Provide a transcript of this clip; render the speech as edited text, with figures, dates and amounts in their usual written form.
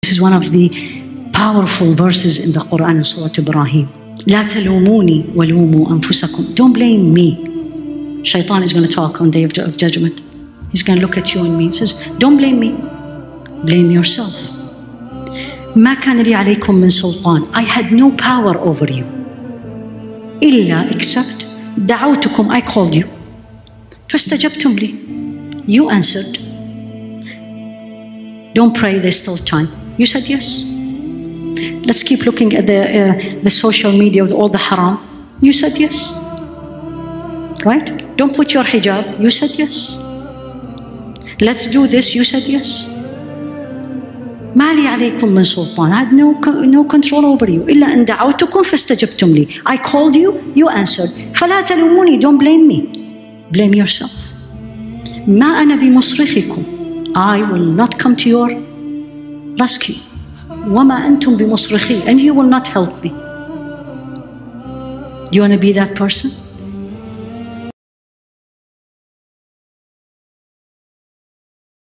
This is one of the powerful verses in the Quran in Surah Ibrahim. لا تلوموني ولوموا أنفسكم. Don't blame me. Shaitan is going to talk on the day of judgment. He's going to look at you and me. He says, don't blame me. Blame yourself. ما كان لي عليكم من سلطان. I had no power over you. إلا except دعوتكم. I called you. فاستجبتم لي. You answered. Don't pray, there's still time. You said yes. Let's keep looking at the social media with all the haram. You said yes. Right? Don't put your hijab. You said yes. Let's do this. You said yes. ما لي عليكم من سلطان. I had no control over you. إلا أن دعوتكم فاستجبتم لي. I called you. You answered. فلا تلوموني. Don't blame me. Blame yourself. ما أنا بمصرخكم. I will not come to your rescue. وما أنتم بمصرخي. And you will not help me. Do you want to be that person?